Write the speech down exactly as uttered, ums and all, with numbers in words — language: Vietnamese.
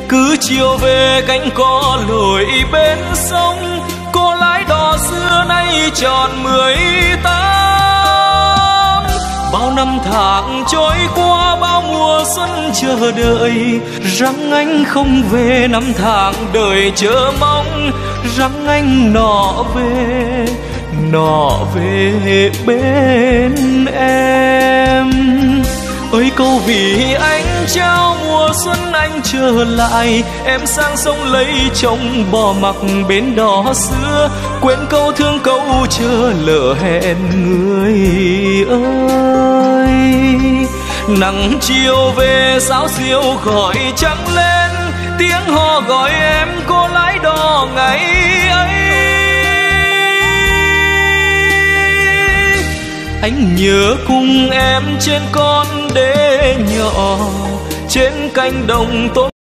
Cứ chiều về cánh cỏ lội bên sông, cô lái đò xưa nay tròn mười tám. Bao năm tháng trôi qua, bao mùa xuân chờ đợi, rằng anh không về. Năm tháng đời chờ mong, rằng anh nọ về, nọ về bên em. Ơi câu vì anh trao mùa xuân anh trở lại, em sang sông lấy chồng bỏ mặc bến đò xưa. Quên câu thương câu chờ lỡ hẹn người ơi. Nắng chiều về sáo diêu gọi trăng lên, tiếng hò gọi em cô lái đò ngày ấy. Anh nhớ cùng em trên con đê nhỏ, trên cánh đồng tôm